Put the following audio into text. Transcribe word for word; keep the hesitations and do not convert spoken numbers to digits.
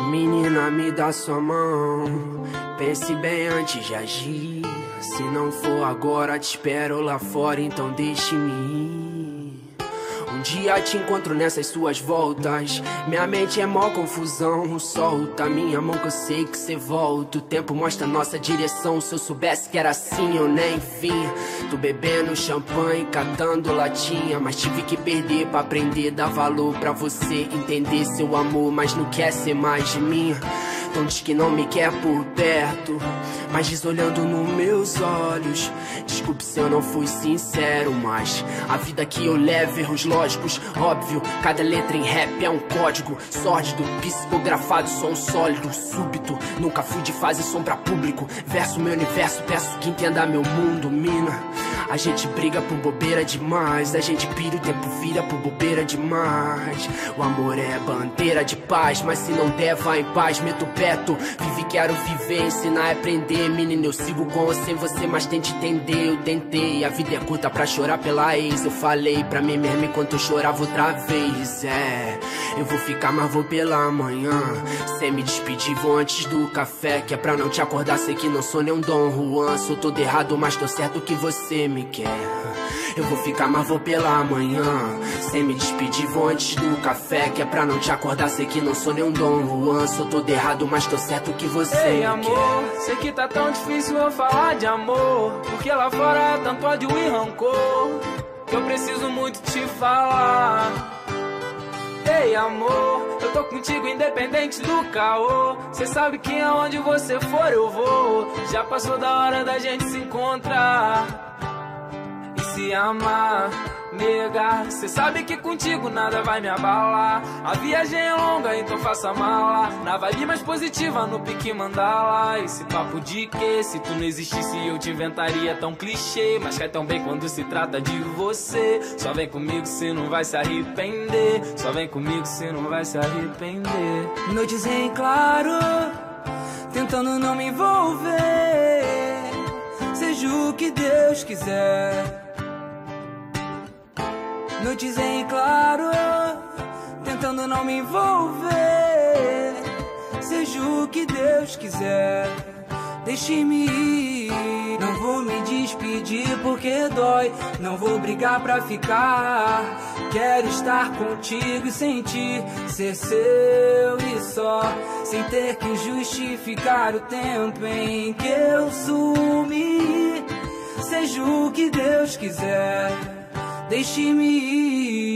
Menina, me dá sua mão, pense bem antes de agir. Se não for agora, te espero lá fora, então deixe-me ir. Um dia te encontro nessas suas voltas, minha mente é mó confusão. Solta minha mão que eu sei que cê volta. O tempo mostra nossa direção. Se eu soubesse que era assim eu nem vinha. Tô bebendo champanhe, catando latinha, mas tive que perder pra aprender. Dar valor pra você entender seu amor, mas não quer ser mais de mim. Então diz que não me quer por perto, mas diz olhando nos meus olhos. Desculpe se eu não fui sincero, mas a vida que eu levo, erros lógicos, óbvio. Cada letra em rap é um código sórdido, psicografado, som sólido, súbito. Nunca fui de fase som pra público. Verso meu universo, peço que entenda meu mundo, mina. A gente briga por bobeira demais, a gente pira, o tempo vira por bobeira demais. O amor é bandeira de paz, mas se não der, vai em paz. Meto perto, vive, quero viver, ensinar e aprender. Menina, eu sigo com ou sem você, mas tente entender. Eu tentei, a vida é curta pra chorar pela ex. Eu falei pra mim mesmo enquanto eu chorava outra vez. É, eu vou ficar, mas vou pela manhã. Sem me despedir, vou antes do café, que é pra não te acordar, sei que não sou nem um Dom Juan. Sou todo errado, mas tô certo que você me quer. Eu vou ficar, mas vou pela manhã. Sem me despedir, vou antes do café, que é pra não te acordar, sei que não sou nem um Dom Juan. Sou todo errado, mas tô certo que você Ei, me amor, quer. sei que tá tão difícil eu falar de amor, porque lá fora é tanto ódio e rancor, que eu preciso muito te falar. Ei, amor, eu tô contigo independente do caô. Cê sabe que aonde você for eu vou. Já passou da hora da gente se encontrar e se amar, nega. Cê sabe que contigo nada vai me abalar. A viagem é longa, então faça mala. Na vibe mais positiva, no pique mandala. Esse papo de que se tu não existisse eu te inventaria tão clichê, mas cai tão bem quando se trata de você. Só vem comigo, cê não vai se arrepender. Só vem comigo, cê não vai se arrepender. Noites em claro, tentando não me envolver, seja o que Deus quiser. Noites em claro, tentando não me envolver, seja o que Deus quiser. Deixe-me ir, não vou me despedir porque dói. Não vou brigar pra ficar, quero estar contigo e sentir ser seu e só, sem ter que justificar o tempo em que eu sumi. Seja o que Deus quiser, deixe-me ir.